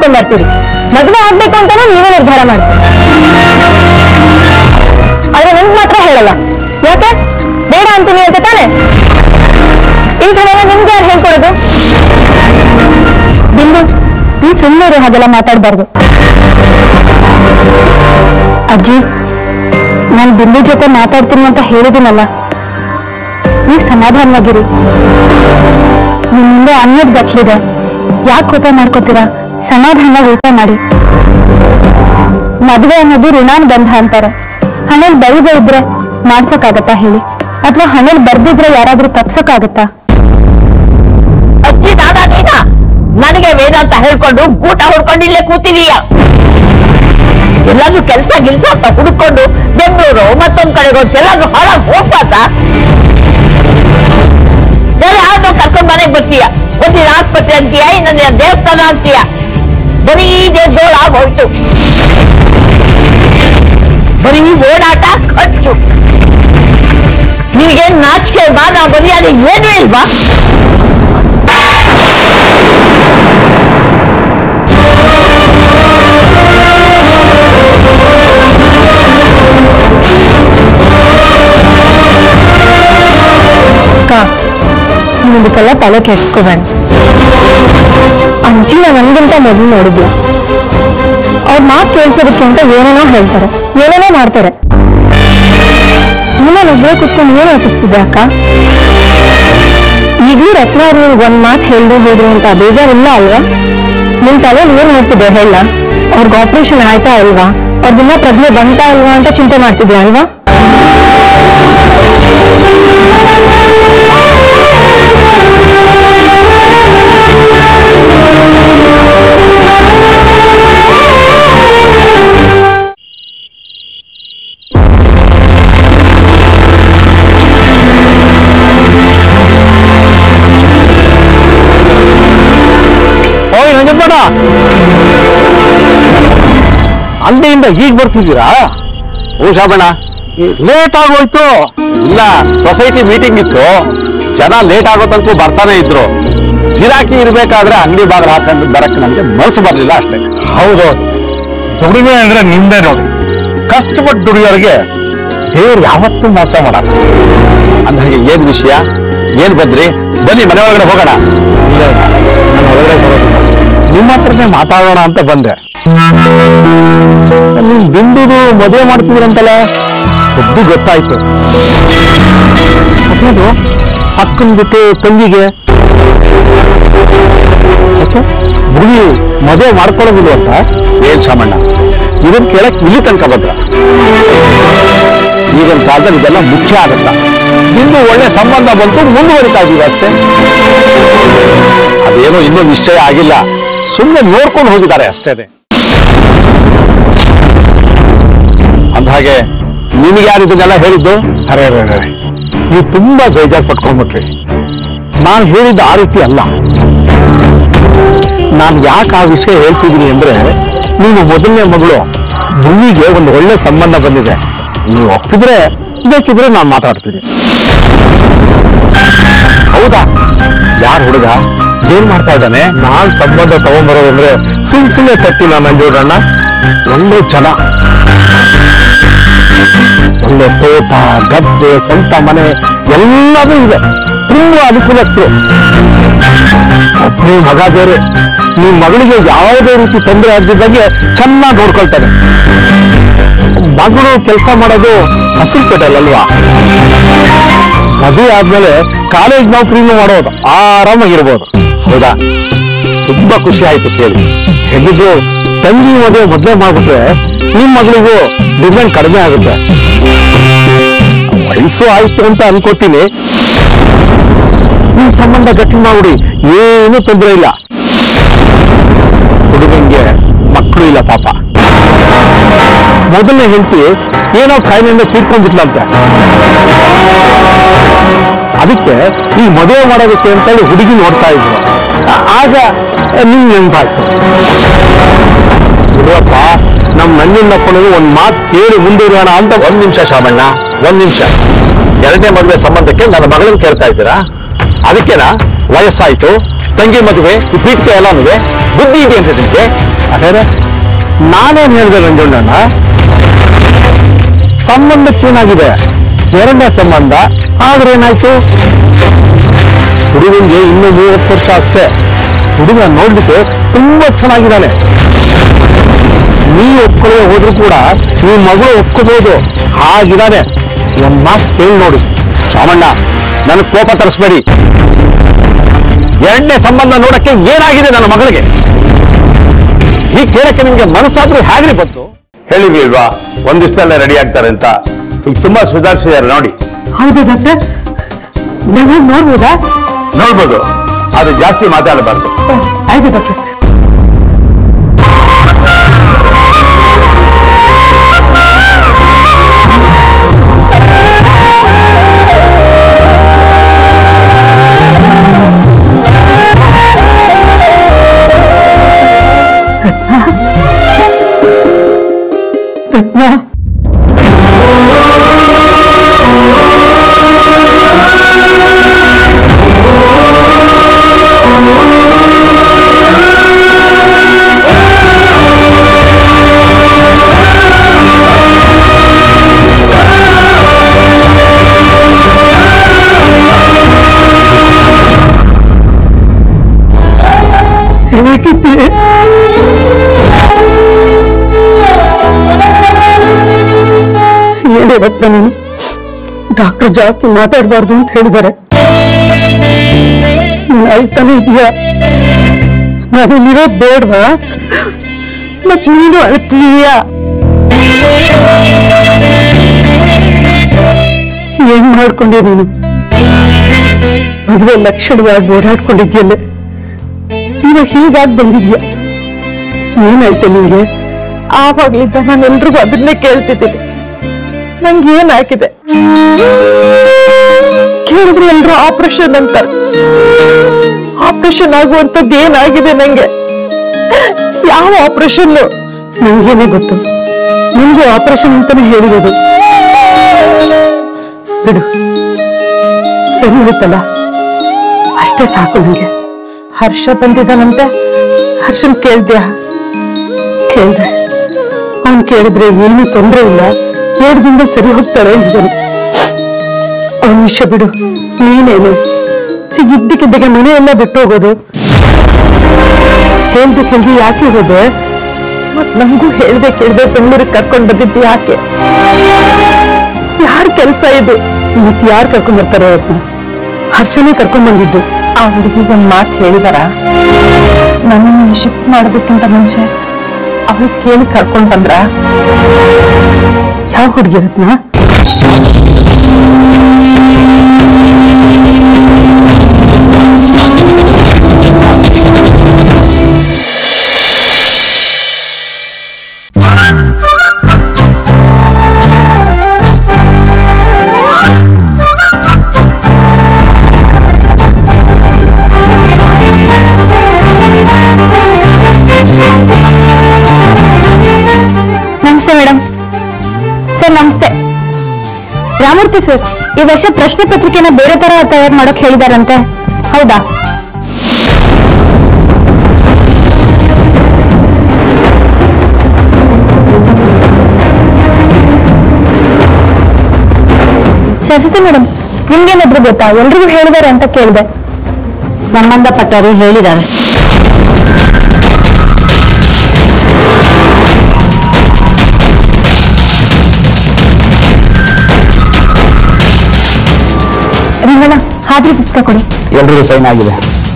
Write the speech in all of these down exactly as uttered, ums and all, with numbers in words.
ಮಾಡ್ಕೊಂಡ್ ಬರ್ತೀರಿ. ಮದುವೆ ಆಗ್ಬೇಕು ಅಂತಾನೆ ನೀವೇ ನಿರ್ಧಾರ ಮಾಡ್ತೀರಿ. ಆದ್ರೆ ನನ್ಗೆ ಮಾತ್ರ ಹೇಳಲ್ಲ. ಯಾಕೆ ಬೇಡ ಅಂತೀನಿ ಅಂತ ತಾನೆ? ಇಂಥವೆಲ್ಲ ನಿಮ್ಗೆ ಯಾರು ಹೇಳ್ಕೊಡೋದು? ಬಿಂದು, ನೀನ್ ಸುಮ್ಮನೆ ಹಾಗೆಲ್ಲ ಮಾತಾಡ್ಬಾರ್ದು. ಅಜ್ಜಿ, ನಾನು ಬಿಂದು ಜೊತೆ ಮಾತಾಡ್ತೀನಿ ಅಂತ ಹೇಳಿದ್ದೀನಲ್ಲ, ನೀವು ಸಮಾಧಾನವಾಗಿರಿ. ನಿಮ್ ಮುಂದೆ ಅನ್ನದ ಗಟ್ಲಿದೆ, ಯಾಕೆ ಕೋಪ ಮಾಡ್ಕೋತೀರಾ? ಸಮಾಧಾನವಾಗಿ ಊಟ ಮಾಡಿ. ಮದುವೆ ಅನ್ನೋದು ಋಣಾನುಬಂಧ ಅಂತಾರೆ. ಹಣೆಲ್ ಬರೀದೇ ಇದ್ರೆ ಮಾಡ್ಸೋಕ್ಕಾಗತ್ತಾ ಹೇಳಿ? ಅಥವಾ ಹಣೆಲ್ ಬರ್ದಿದ್ರೆ ಯಾರಾದ್ರೂ ತಪ್ಸೋಕ್ಕಾಗತ್ತಾ? ಅಜ್ಜಿ ದಾದಾ ನೀನ ನನಗೆ ವೇದಾಂತ ಹೇಳ್ಕೊಂಡು ಗೂಟ ಹೊಡ್ಕೊಂಡು ಇಲ್ಲೇ ಕೂತಿದೀಯ. ಎಲ್ಲಾದ್ರೂ ಕೆಲಸ ಗಿಲ್ಸ ಅಂತ ಹುಡುಕೊಂಡು ಬೆಂಗಳೂರು ಮತ್ತೊಂದ್ ಕಡೆಗೆ ಎಲ್ಲಾದ್ರೂ ಹಾಳಾಗಿ ಹೋಗ್ಬಾರ್ದ? ಯಾರಾದ್ರೂ ಕರ್ಕೊಂಡ್ ಮನೆಗೆ ಬರ್ತೀಯ, ಒಂದಿನ ಆಸ್ಪತ್ರೆ ಅಂತೀಯ, ಇನ್ನೊಂದಿನ ದೇವಸ್ಥಾನ ಅಂತೀಯ. ಬರೀ ದೇವದೋಳ ಆಗೋಯ್ತು. ಬರೀ ಓಡಾಟ ಖರ್ಚು. ನಿನಗೇನ್ ನಾಚಿಕೆ ಮಾನ ಮರ್ಯಾದೆ ಏನೂ ಇಲ್ವಾ? ಇದಕ್ಕೆಲ್ಲ ತಲೆ ಕೆಡ್ಸ್ಕೋಬೇಡ. ಅಜ್ಜಿನ ನನ್ಗಿಂತ ಮೊದಲು ನೋಡಿದ್ಲು. ಅವ್ರ ಮಾತು ಕೇಳಿಸೋದಕ್ಕೆ ಅಂತ ಏನೇನೋ ಹೇಳ್ತಾರೆ, ಏನೇನೋ ಮಾಡ್ತಾರೆ. ನೀನು ಒಬ್ಬರೇ ಕುತ್ಕೊಂಡು ಏನು ಯೋಚಿಸ್ತಿದ್ದೆ ಅಕ್ಕ? ಈಗಲೂ ರತ್ನ ಅವ್ರು ಒಂದ್ ಮಾತು ಹೇಳ್ದೆ ಹೋದ್ರು ಅಂತ ಬೇಜಾರಿಲ್ಲ ಅಲ್ವಾ? ನಿನ್ ತಲೆ ಏನ್ ನೋಡ್ತಿದ್ದೆ ಹೇಳ? ಅವ್ರಿಗೆ ಆಪರೇಷನ್ ಆಯ್ತಾ ಅಲ್ವಾ? ಅವ್ರದಿನ್ನ ಪ್ರಜ್ಞೆ ಬಂತಾ ಅಲ್ವಾ ಅಂತ ಚಿಂತೆ ಮಾಡ್ತಿದ್ದೆ ಅಲ್ವಾ? ಅಲ್ಲಿಂದ ಈಗ ಬರ್ತಿದ್ದೀರಾ? ಓ ಶಾಬಣ್ಣ, ಲೇಟ್ ಆಗೋಯ್ತು. ಇಲ್ಲ, ಸೊಸೈಟಿ ಮೀಟಿಂಗ್ ಇತ್ತು, ಜನ ಲೇಟ್ ಆಗೋತಂತೂ ಬರ್ತಾನೆ ಇದ್ರು. ಗಿರಾಕಿ ಇರ್ಬೇಕಾದ್ರೆ ಅಂಗಡಿ ಬಾಗಿಲು ಹಾಕೊಂಡು ಬರಕ್ಕೆ ನಮ್ಗೆ ಮನಸ್ಸು ಬರ್ಲಿಲ್ಲ ಅಷ್ಟೇ. ಹೌದೌದು, ದುಡಿಮೆ ಅಂದ್ರೆ ನಿಮ್ದೇ ನೋಡಿ. ಕಷ್ಟಪಟ್ಟು ದುಡಿಯೋರಿಗೆ ದೇವ್ರು ಯಾವತ್ತೂ ಮೋಸ ಮಾಡಲ್ಲ. ಅಂದಾಗೆ ಏನ್ ವಿಷಯ, ಏನ್ ಬಂದ್ರಿ? ಬನ್ನಿ ಮನೆ ಒಳಗಡೆ ಹೋಗೋಣ. ನಾನು ಒಳಗಡೆ ಬರೋದಿಲ್ಲ, ನಿಮ್ಮ ಹತ್ರನೇ ಮಾತಾಡೋಣ ಅಂತ ಬಂದೆ. ನಿಮ್ ಬಿಂದುದು ಮದುವೆ ಮಾಡ್ತಿದ್ರಂತಲ್ಲ, ಸುದ್ದಿ ಗೊತ್ತಾಯ್ತು. ಅದು ಅಕ್ಕನ್ ಬಿಟ್ಟು ತಂಗಿಗೆ ಭೂಮಿ ಮದುವೆ ಮಾಡ್ಕೊಳ್ಳೋದಿಲ್ಲ ಅಂತ ಏನ್ ಸಾಮಣ್ಣ, ಇದನ್ ಕೇಳಕ್ ಇಲ್ಲಿ ತನಕ ಬಂದ್ರ? ಈಗಿನ ಕಾಲದಲ್ಲಿ ಇದೆಲ್ಲ ಮುಖ್ಯ ಆಗತ್ತ. ಬಿಂದು ಒಳ್ಳೆ ಸಂಬಂಧ ಬಂತು, ಮುಂದುವರಿತಾ ಇದೀವಿ ಅಷ್ಟೇ. ಅದೇನೋ ಇನ್ನೂ ನಿಶ್ಚಯ ಆಗಿಲ್ಲ, ಸುಮ್ಮನೆ ನೋಡ್ಕೊಂಡು ಹೋಗಿದ್ದಾರೆ ಅಷ್ಟೇನೆ. ಅಂದಹಾಗೆ ನಿಮಗೆ ಯಾರು ಇದನ್ನೆಲ್ಲ ಹೇಳಿದ್ದು? ಅರೆ ಅರೆ ಅರೆ, ನೀವು ತುಂಬಾ ಬೇಜಾರು ಪಟ್ಕೊಂಡ್ಬಿಟ್ರಿ. ನಾನು ಹೇಳಿದ್ದು ಆ ರೀತಿ ಅಲ್ಲ. ನಾನು ಯಾಕೆ ಆ ವಿಷಯ ಹೇಳ್ತಿದ್ದೀನಿ ಅಂದ್ರೆ, ನೀವು ಮೊದಲನೇ ಮಗಳು ಭೂಮಿಗೆ ಒಂದು ಒಳ್ಳೆ ಸಂಬಂಧ ಬಂದಿದೆ. ನೀವು ಒಪ್ಪಿದ್ರೆ ಬೇಕಿದ್ರೆ ನಾನು ಮಾತಾಡ್ತೀನಿ. ಹೌದಾ? ಯಾರು ಹುಡುಗ? ಏನ್ ಮಾಡ್ತಾ ಇದ್ದಾನೆ? ನಾನ್ ಸಂಬಂಧ ತಗೊಂಡ್ಬರೋದಂದ್ರೆ ಸುಮ್ ಸುಮ್ಮನೆ ತಟ್ಟಿಲ್ಲ ನಂಜೂರಣ್ಣ. ಒಳ್ಳೆ ಜನ, ಒಳ್ಳೆ ತೋಟ, ಗದ್ದೆ, ಸ್ವಂತ ಮನೆ ಎಲ್ಲದೂ ಇದೆ. ತುಂಬಾ ಅನುಕೂಲಸ್ಥರು. ಒಬ್ಬನೇ ಮಗ ಬೇರೆ. ನಿಮ್ ಮಗಳಿಗೆ ಯಾವುದೇ ರೀತಿ ತೊಂದರೆ ಆಗದಿದ್ದಾಗೆ ಚೆನ್ನಾಗಿ ನೋಡ್ಕೊಳ್ತಾನೆ. ಮಗಳು ಕೆಲಸ ಮಾಡೋದು ಹಸಿರುಪೇಟೆಯಲ್ಲಲ್ವಾ? ಮದುವೆ ಆದ್ಮೇಲೆ ಕಾಲೇಜ್ ನೌಕರಿನೂ ಮಾಡೋದು, ಆರಾಮಾಗಿರ್ಬೋದು. ಹೌದಾ? ತುಂಬಾ ಖುಷಿ ಆಯ್ತು ಕೇಳಿ. ಹೆಣ್ಣಿಗೂ ತಂಗಿ ಮದುವೆ ಮದುವೆ ಮಾಡ್ಬಿಟ್ರೆ ನಿಮ್ ಮಗಳಿಗೂ ಡಿಮ್ಯಾಂಡ್ ಕಡಿಮೆ ಆಗುತ್ತೆ. ವಯಸ್ಸು ಆಯ್ತು ಅಂತ ಅನ್ಕೋತೀನಿ. ಈ ಸಂಬಂಧ ಗಟ್ಟಿ ಮಾಡ್ಬಿಡಿ, ಏನು ತೊಂದರೆ ಇಲ್ಲ. ಹುಡುಗಂಗೆ ಮಕ್ಕಳು ಇಲ್ಲ ಪಾಪ. ಮೊದಲನೇ ಹೆಂಡತಿ ಏನೋ ಕಾಯಿಲೆಯಿಂದ ತೀರ್ಕೊಂಡ್ಬಿಟ್ಲಂತೆ. ಅದಕ್ಕೆ ಈ ಮದುವೆ ಮಾಡೋದಕ್ಕೆ ಅಂತೇಳಿ ಹುಡುಗಿ ನೋಡ್ತಾ ಇದ್ರು. ಆಗ ನಿಮ್ ನೆನಪಾಯ್ತು. ಇರುವಪ್ಪ, ನಮ್ ನಂಜನಪ್ಪನಿಗೆ ಒಂದ್ ಮಾತು ಕೇಳಿ ಮುಂದಿರೋಣ ಅಂತ. ಒಂದ್ ನಿಮಿಷ ಶಾಮಣ್ಣ, ಒಂದ್ ನಿಮಿಷ. ಎರಡನೇ ಮದುವೆ ಸಂಬಂಧಕ್ಕೆ ನನ್ನ ಮಗಳನ್ನ ಕೇಳ್ತಾ ಇದ್ದೀರಾ? ಅದಕ್ಕೆನಾ? ವಯಸ್ಸಾಯ್ತು, ತಂಗಿ ಮದುವೆ ಈ ಪೀಠಕ್ಕೆ ಎಲ್ಲ ಬುದ್ಧಿ ಇದೆ ಅಂತ ನಿಮಗೆ. ಅದೇ ನಾನೇನ್ ಹೇಳಿದೆ ರಂಜಣ್ಣಣ್ಣ, ಸಂಬಂಧ ಏನಾಗಿದೆ, ಎರಡನೇ ಸಂಬಂಧ ಆದ್ರೆ ಏನಾಯ್ತು, ಹುಡುಗನಿಗೆ ಇನ್ನೂ ಮೂವತ್ತು ವರ್ಷ ಅಷ್ಟೇ. ಹುಡುಗ ನೋಡ್ಲಿಕ್ಕೆ ತುಂಬಾ ಚೆನ್ನಾಗಿದ್ದಾನೆ. ನೀ ಒಪ್ಕೊಳ್ಳೆ ಹೋದ್ರು ಕೂಡ ನೀ ಮಗಳು ಒಪ್ಕೋಬಹುದು, ಹಾಗಿದ್ದಾನೆ. ಒಂದ್ ಮಾತು ಕೇಳಿ ನೋಡಿ ಶಾಮಣ್ಣ, ನನಗೆ ಕೋಪ ತರಿಸ್ಬೇಡಿ. ಎರಡನೇ ಸಂಬಂಧ ನೋಡಕ್ಕೆ ಏನಾಗಿದೆ ನನ್ನ ಮಗಳಿಗೆ, ಈ ಕೇಳಕ್ಕೆ ನಿಮ್ಗೆ ಮನಸ್ಸಾದ್ರೂ ಹೇಗ್ರಿ ಬಂತು? ಹೇಳಿದ್ವಿ ಇಲ್ವಾ ಒಂದ್ ದಿವಸದಲ್ಲೇ ರೆಡಿ ಆಗ್ತಾರೆ ಅಂತ. ಈಗ ತುಂಬಾ ಸುಧಾರಿಸಿದ್ದಾರೆ ನೋಡಿ. ಹೌದು ಡಾಕ್ಟರ್, ನಾವು ನೋಡ್ಬೋದಾ? ನೋಡ್ಬೋದು, ಅದು ಜಾಸ್ತಿ ಮಾತಾಡಬಾರ್ದು. ಆಯ್ತು ಡಾಕ್ಟರ್. ರತ್ನ, ರತ್ನ, ಡಾಕ್ಟರ್ ಜಾಸ್ತಿ ಮಾತಾಡಬಾರ್ದು ಅಂತ ಹೇಳಿದ್ದಾರೆ. ಆಯ್ತಾನೆ ಇದೆಯಾ? ನಾನಿರೋ ಬೇಡವಾ? ಮತ್ ನೀನು ಅಳ್ತೀಯಾ? ಏನ್ ಮಾಡ್ಕೊಂಡೆ ನೀನು? ಮದುವೆ ಲಕ್ಷಣವಾಗಿ ಓಡಾಡ್ಕೊಂಡಿದ್ಯಲ್ಲ, ಇವಾಗ ಹೀಗಾಗಿ ಬಂದಿದ್ಯಾ? ಏನಾಯ್ತು ನಿಮ್ಗೆ? ಆವಾಗ್ಲಿದ್ದ ನಾನೆಲ್ರಿಗೂ ಅದನ್ನೇ ಕೇಳ್ತಿದ್ದೀನಿ, ನಂಗೆ ಏನಾಗಿದೆ ಕೇಳಿದ್ರೆ ಎಲ್ರು ಆಪರೇಷನ್ ಅಂತಾರೆ. ಆಪರೇಷನ್ ಆಗುವಂತದ್ದು ಏನಾಗಿದೆ ನಂಗೆ? ಯಾವ ಆಪರೇಷನ್? ನಂಗೇನೆ ಗೊತ್ತು, ನಿಮ್ಗೆ ಆಪರೇಷನ್ ಅಂತಾನೆ ಹೇಳಿರೋದು. ಬಿಡು, ಸರಿ ಇರುತ್ತಲ್ಲ ಅಷ್ಟೇ ಸಾಕು ನಂಗೆ. ಹರ್ಷ ಬಂದಿದ್ದಾನಂತೆ, ಹರ್ಷನ್ ಕೇಳ್ದ್ಯಾ? ಕೇಳ್ದೆ. ಅವನ್ ಕೇಳಿದ್ರೆ ಏನು ತೊಂದ್ರೆ ಇಲ್ಲ, ಎರಡು ದಿನದ ಸರಿ ಹೋಗ್ತಾಳೆ ಅಂತಿದ್ದಾನೆ. ಅವನ ವಿಷಯ ಬಿಡು, ನೀನೇನು ಹೀಗಿದ್ದಕ್ಕಿದ್ದಾಗೆ ಮನೆಯೆಲ್ಲ ಬಿಟ್ಟು ಹೋಗೋದು? ಹೇಳ್ದೆ ಕೇಳ್ದೆ ಯಾಕೆ ಹೋದೆ? ಮತ್ ನಮಗೂ ಹೇಳ್ದೆ ಕೇಳ್ದೆ ಬೆಂಗಳೂರಿಗೆ ಕರ್ಕೊಂಡ್ ಬಂದಿದ್ದು ಯಾಕೆ? ಯಾರ ಕೆಲ್ಸ ಇದು? ಮತ್ ಯಾರು ಕರ್ಕೊಂಡ್ ಬರ್ತಾರೋ? ಹರ್ಷನೇ ಕರ್ಕೊಂಡ್ ಬಂದಿದ್ದು. ಆ ಹುಡುಗಿಗೆ ಒಂದ್ ಮಾತು ಹೇಳಿದಾರ, ನನ್ನ ಶಿಫ್ಟ್ ಮಾಡೋದಕ್ಕಿಂತ ಮುಂಚೆ ಅವ್ರಿಗೆ ಕೇಳಿ ಕರ್ಕೊಂಡ್ ಬಂದ್ರ? ಯಾವ ಹುಡುಗಿ ರತ್ನ? ನಮಸ್ತೆ ಮೇಡಮ್. ಸರ್ ನಮಸ್ತೆ. ರಾಮೂರ್ತಿ ಸರ್, ಈ ವರ್ಷ ಪ್ರಶ್ನೆ ಪತ್ರಿಕೆನ ಬೇರೆ ತರ ತಯಾರು ಮಾಡೋಕ್ ಹೇಳಿದಾರಂತೆ, ಹೌದಾ? ಸರಸ್ವತಿ ಮೇಡಮ್, ನಿಮ್ಗೇನಾದ್ರು ಗೊತ್ತಾ? ಎಲ್ರಿಗೂ ಹೇಳಿದಾರೆ ಅಂತ ಕೇಳಿದೆ. ಸಂಬಂಧಪಟ್ಟವರು ಹೇಳಿದ್ದಾರೆ. ರಿಂಗಣ್ಣ, ಹಾಜರಿ ಪುಸ್ತಕ ಕೊಡಿ. ಎಲ್ರಿಗೂ ಸೈನ್ ಆಗಿದೆ.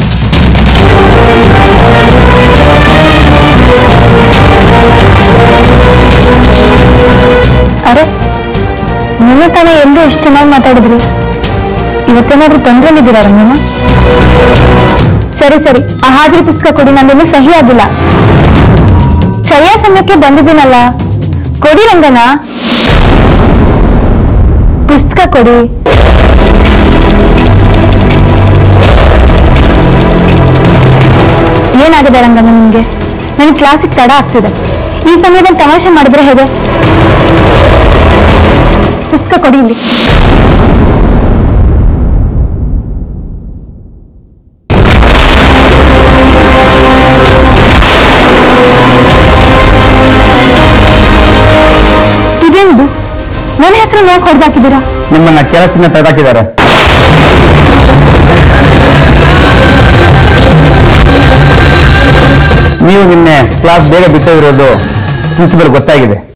ಅರೆ, ನಿನ್ನ ತಾನೇ ಎಲ್ಲರೂ ಎಷ್ಟು ಚೆನ್ನಾಗಿ ಮಾತಾಡಿದ್ರಿ. ಇವತ್ತೇನಾದ್ರೂ ತೊಂದ್ರೆಲಿದ್ದೀರಾ ರಂಗಣ್ಣ? ಸರಿ ಸರಿ, ಆ ಹಾಜರಿ ಪುಸ್ತಕ ಕೊಡಿ, ನಂದಿನ್ನೂ ಸಹಿ ಆಗಿಲ್ಲ. ಸರಿಯಾದ ಸಮಯಕ್ಕೆ ಬಂದಿದ್ದೀನಲ್ಲ, ಕೊಡಿ ರಂಗಣ್ಣ, ಪುಸ್ತಕ ಕೊಡಿ. ಏನಾಗಿದೆ ರಂಗಣ್ಣ ನಿಮ್ಗೆ? ನನಗೆ ಕ್ಲಾಸಿಗೆ ತಡ ಆಗ್ತಿದೆ. ಈ ಸಮಯದಲ್ಲಿ ತಮಾಷೆ ಮಾಡಿದ್ರೆ ಹೇಗೆ? ಪುಸ್ತಕ ಕೊಡಿ ಇಲ್ಲಿ. ಹೆಸರು ಯಾಕೆ ಹೊಡೆದಾಕಿದ್ದೀರಾ? ನಿಮ್ಮನ್ನ ಕೆಲಸದಿಂದ ತೆಗೆದಾಕಿದ್ದಾರೆ. ನೀವು ನಿನ್ನೆ ಕ್ಲಾಸ್ ಬೇಗ ಬಿಟ್ಟಿರೋದು ಪ್ರಿನ್ಸಿಪಲ್ ಗೊತ್ತಾಗಿದೆ.